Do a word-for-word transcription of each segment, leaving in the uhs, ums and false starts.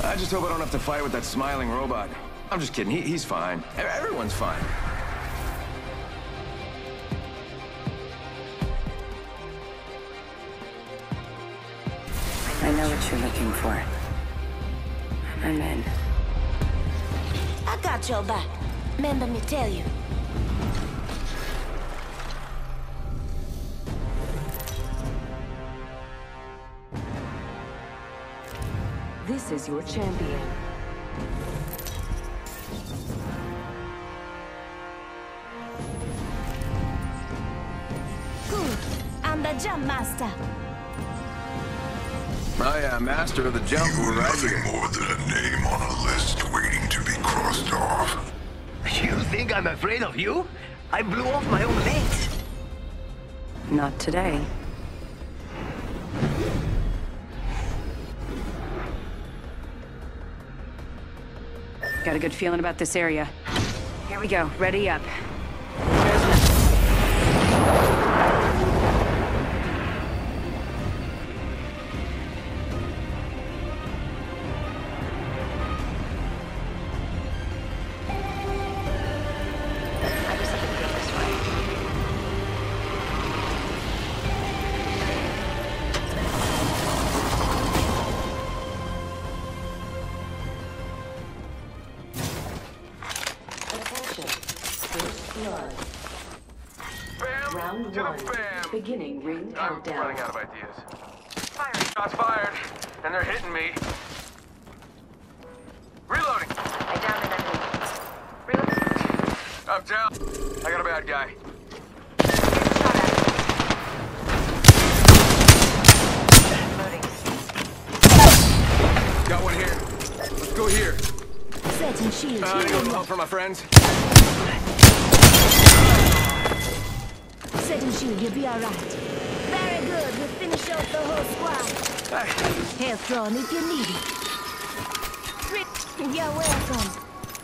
I just hope I don't have to fight with that smiling robot. I'm just kidding. He, he's fine. Everyone's fine. I know what you're looking for. I'm in. I got your back. Remember me tell you. This is your champion. Good. I'm the jump master. Oh yeah, master of the jump. You're Right nothing here. more than a name on a list waiting to be crossed off. You think I'm afraid of you? I blew off my own legs. Not today. Got a good feeling about this area. Here we go. Ready up. There's nothing. I just have to go this way. Attention. First blood. Bam! Round to one. the bam! Beginning ring I'm countdown. running out of ideas. Fire! Shots fired, and they're hitting me. Reloading. I downed an enemy. Reload. I'm down. I got a bad guy. Loading. Got one here. Let's go here. Setting shield. Uh, I need a little help for my friends. Setting shield. You'll be alright. Very good. We'll finish off the whole squad. Health drawn if you need it. Three. You're welcome.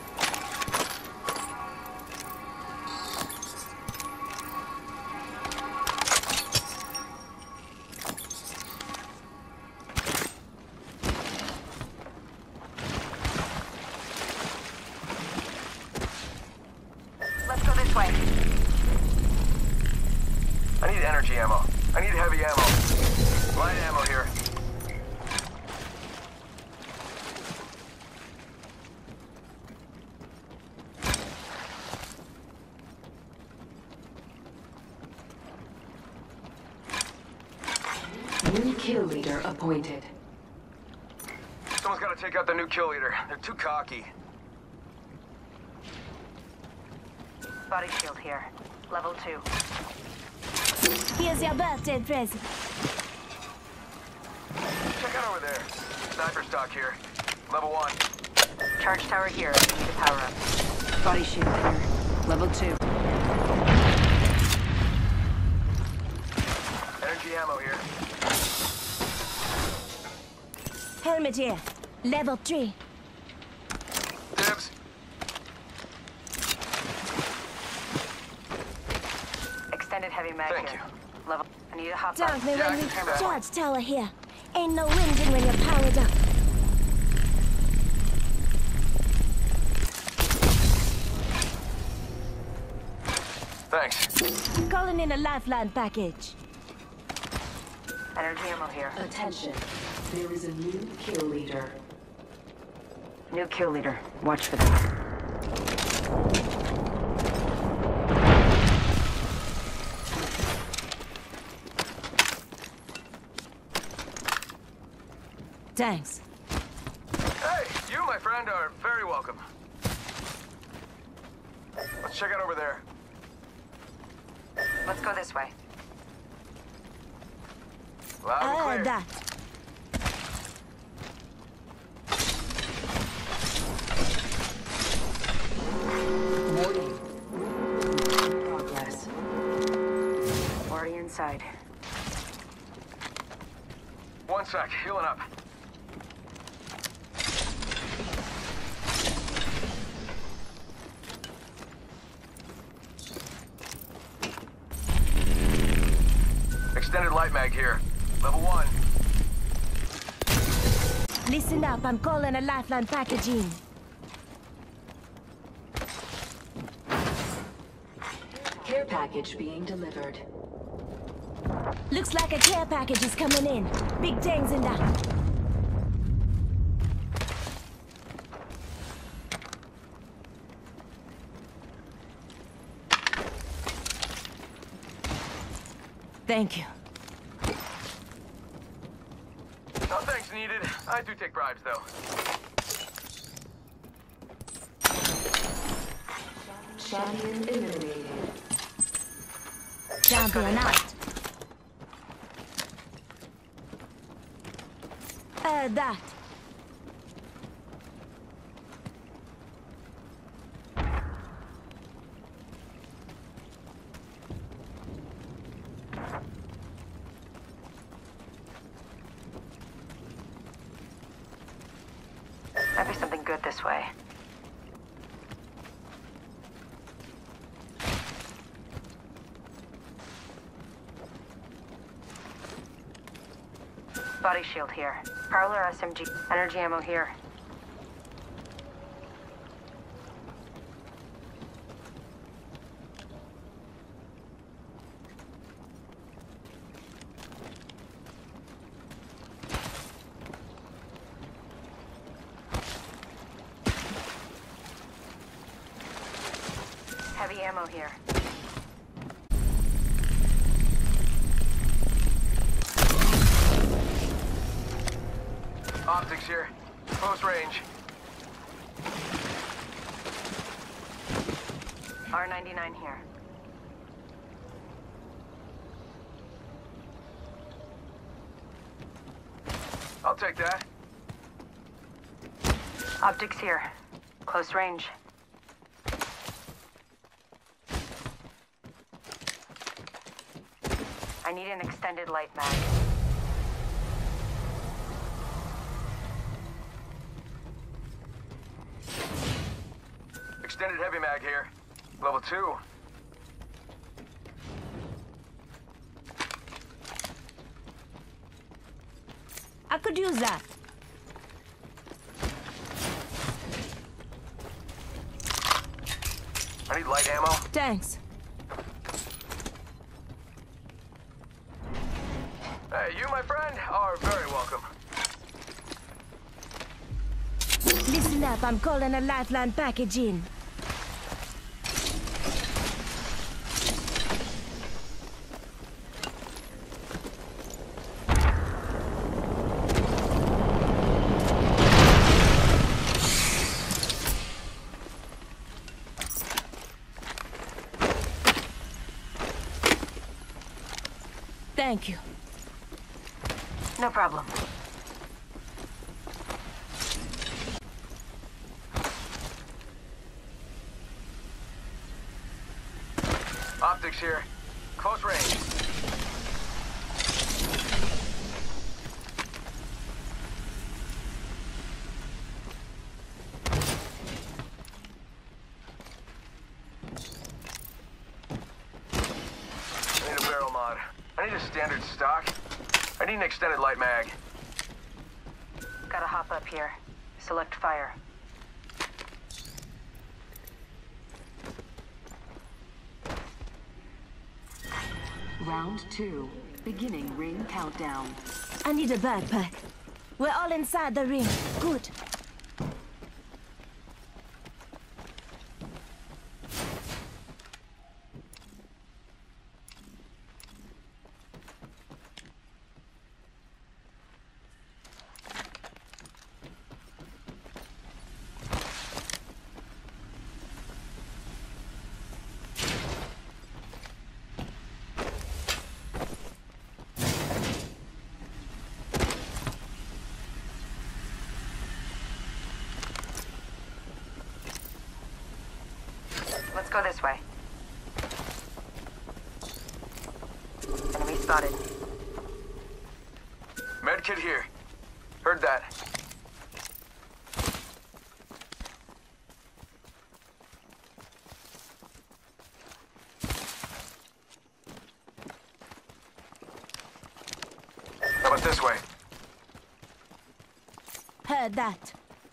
Let's go this way. I need energy ammo. I need heavy ammo. Light ammo here. New kill leader appointed. Someone's got to take out the new kill leader. They're too cocky. Body shield here. Level two. Here's your birthday present. Check out over there. Sniper stock here. Level one. Charge tower here. Need to power up. Body shield here. Level two. Energy ammo here. Helmet here. Level three. Dibs. Extended heavy mag Thank here. you. Level. I need to hop Don't up. me Yeah, I when we can do that. charge tower here. Ain't no whinging when you're powered up. Thanks. Calling in a lifeline package. Energy ammo here. Attention. There is a new kill leader. New kill leader. Watch for them. Thanks. Hey, you, my friend, are very welcome. Let's check out over there. Let's go this way. Loud and I clear. heard that. Warning. Progress. Already inside. One sec, healing up. Extended light mag here. Level one. Listen up, I'm calling a lifeline package in. Care package being delivered. Looks like a care package is coming in. Big things in that. Thank you. No thanks needed. I do take bribes, though. Champion eliminated. Champion out. Uh, that. Might be something good this way. Body shield here. Prowler S M G. Energy ammo here. Heavy ammo here. Optics here. Close range. R ninety-nine here. I'll take that. Optics here. Close range. I need an extended light mag. Extended heavy mag here. Level two. I could use that. I need light ammo. Thanks. Hey, you, my friend, are very welcome. Listen up, I'm calling a lifeline package in. Thank you. No problem. Optics here. Close range. I need a barrel mod. I need a standard stock. I need an extended light mag. Gotta hop up here. Select fire. Round two. Beginning ring countdown. I need a backpack. We're all inside the ring. Good. Let's go this way. Enemy spotted. Medkit here. Heard that. How about this way? Heard that.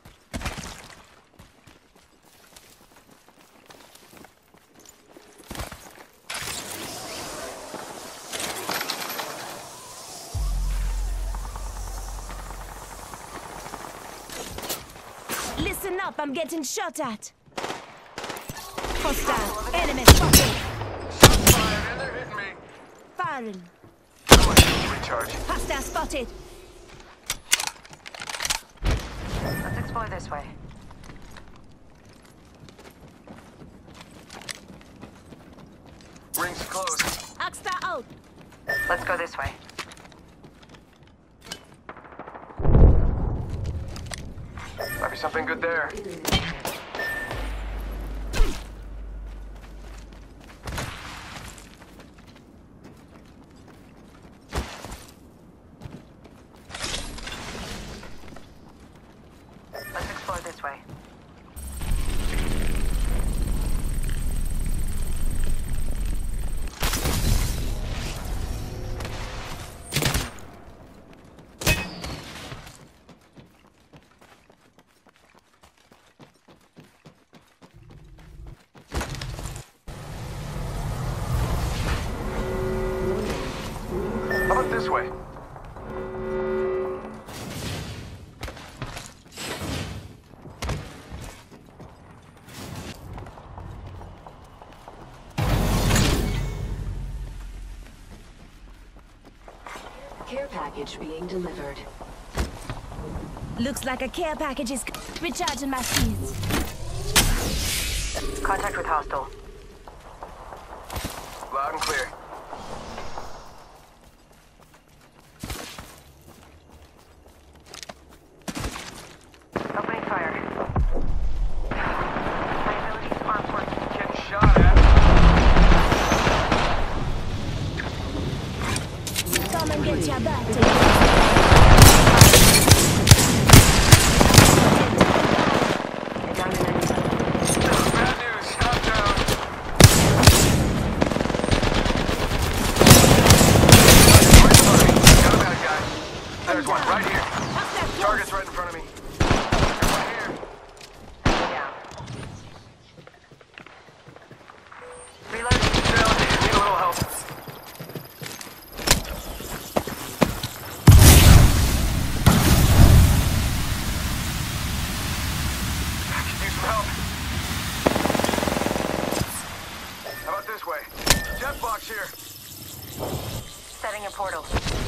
Listen up, I'm getting shot at. Hostile. Enemy spotted. Shots fired, and they're hitting me. Firing. Come on, recharge. Hostile spotted. Let's explore this way. Ring's closed. Oxstar out. Let's go this way. Might be something good there. Let's explore this way. How about this way? Care package being delivered. Looks like a care package is recharging my shields. Contact with hostile. Loud and clear. Opening fire. My abilities aren't working. Getting shot at. Come and get your battery. Down in enemy. Bad news. Stop down. Got a bad guy. There's one right here. Target's right in front of me. Right here. Down. Reload. Down. Need a little help. Could use some help. How about this way? Jet box here. Setting a portal.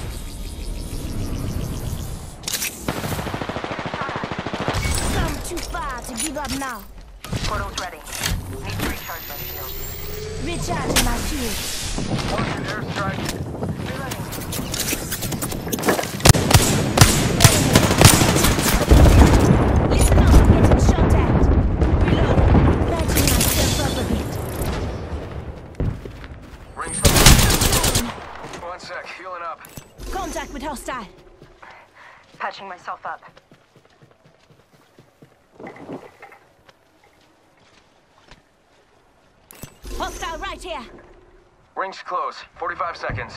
Come too far to give up now. Portal's ready. Need to recharge my shield. Recharging my shields. Watch an airstrike. Reloading. Listen up, I'm getting shot at. Reload. Patching myself up a bit. Rings closed. One sec. Healing up. Contact with hostile. Patching myself up. Hostile right here. Rings close. forty-five seconds.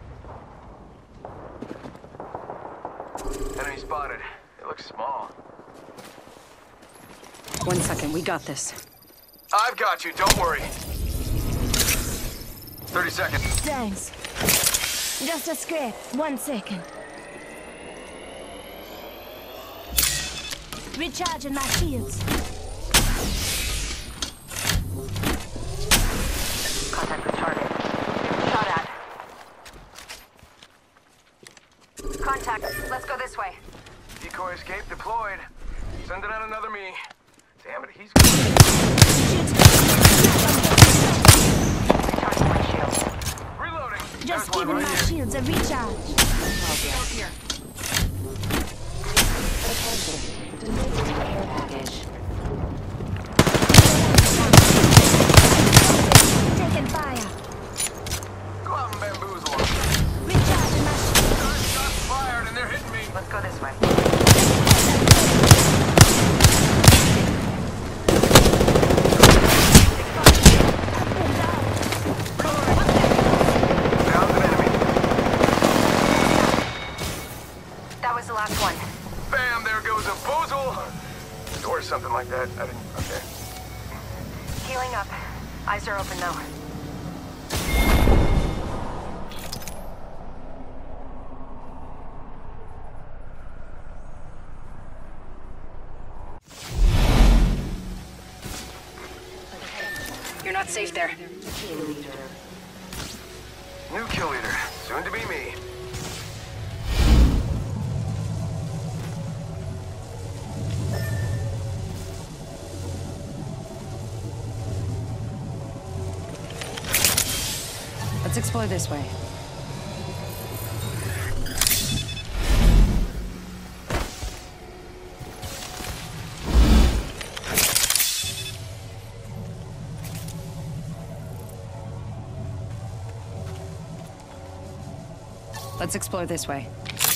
Enemy spotted. It looks small. One second, we got this. I've got you. Don't worry. thirty seconds. Thanks. Just a scrape. One second. Recharging my shields. Contact with target. Shot at. Contact. Let's go this way. Decoy escape deployed. Sending out another me. Damn it, he's good. Recharging my shield. Reloading. Just There's one giving right my here. shields a recharge. Here. Delivered care package. Taking fire. Go out and bamboozle them. Recharging my shields. Shots fired and they're hitting me. Let's go this way. Down's an enemy. That was the last one. school? Or something like that. I didn't... Okay. Healing up. Eyes are open though. You're not safe there. New kill leader. Soon to be me. Let's explore this way. Let's explore this way.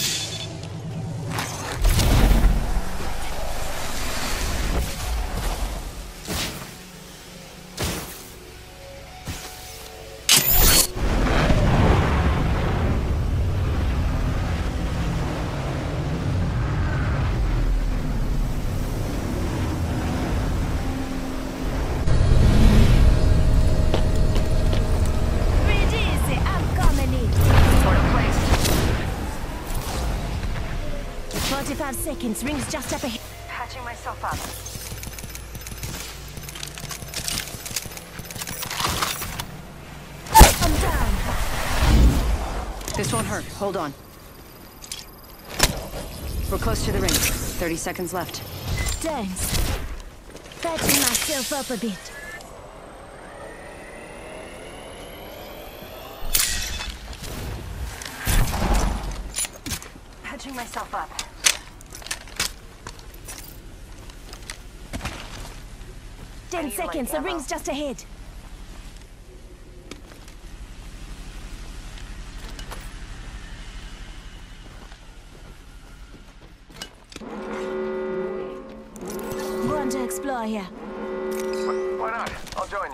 forty-five seconds. Rings just up ahead. Patching myself up. I'm down. This won't hurt. Hold on. We're close to the ring. thirty seconds left. Thanks. Patching myself up a bit. Patching myself up. Ten need seconds. light The ammo. ring's just ahead. Want to explore here? Wh- Why not? I'll join you.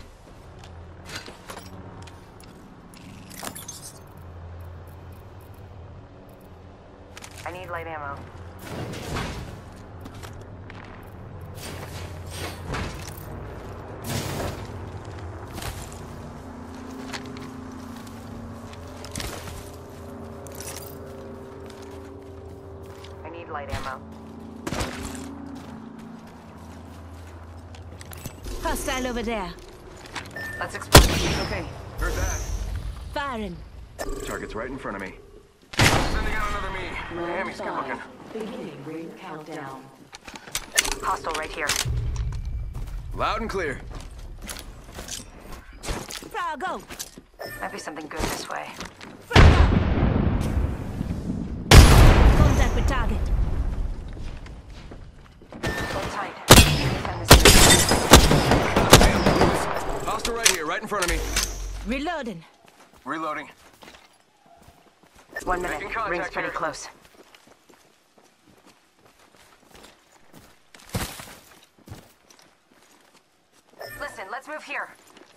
I need light ammo. I need light ammo. Hostile over there. Let's explore. Okay. Heard that. Firing. Target's right in front of me. Sending out another me. Round Hammy's good looking. five. Beginning ring countdown. Hostile right here. Loud and clear. Frog out. Might be something good this way. Frog out. Contact with target. Hold tight. Defend this area. Hostile right here, right in front of me. Reloading. Reloading. One minute. Making contact Ring's pretty here. close. Listen, let's move here.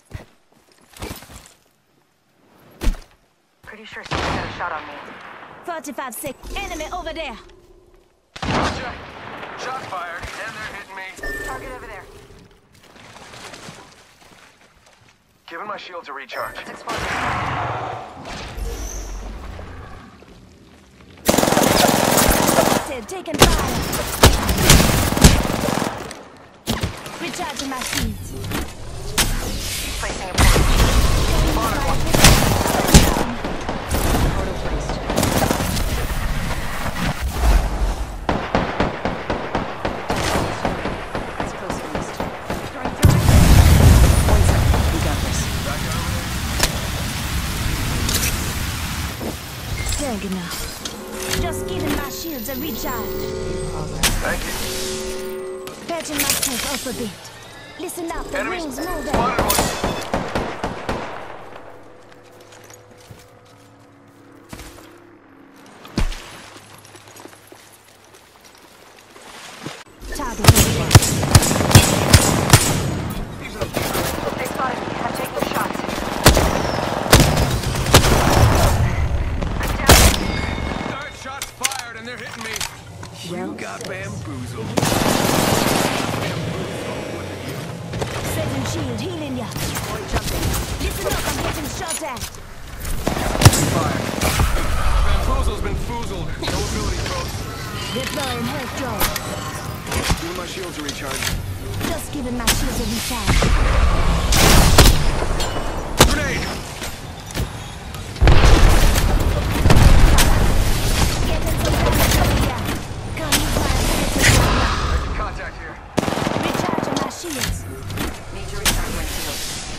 Pretty sure someone got a shot on me. forty-five seconds. Enemy over there. Gotcha. Shot fired, and they're hitting me. Target over there. Giving my shields a recharge. Let's explore this. Said taking fire. Recharging my shields. Placing a point. Photo placed. That's close at least. Throwing through it. One second. We got this. Dang enough. Just giving my shields a recharge. Thank you. Patching myself up a bit. Listen up, the Enemies ring's moving. spotted one. Target over there. They spotted me. I'm taking the shots. I'm down. Third shots fired, and they're hitting me. Well, You got Bamboozled. Setting shield, healing ya. Listen up, I'm getting shot at. Fire. Bamboozle's been foozled. No ability throws. Deploying health drone. Doing my shield to recharge. Just giving my shield a recharge. Grenade! Getting some damage over here. Can't use my ability now. Making contact here. Recharging my shields. Need to recharge my shield.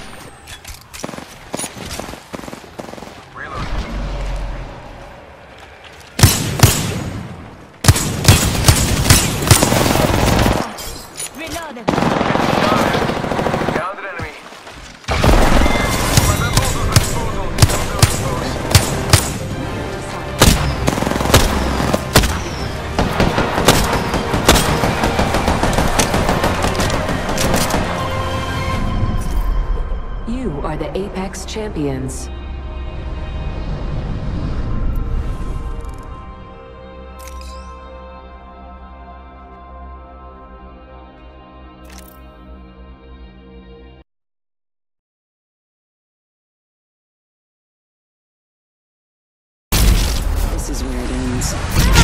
Reload. Reloading. Downed an enemy. My bamboozle's been foozled. No ability throws. You are the Apex Champions. This is where it ends.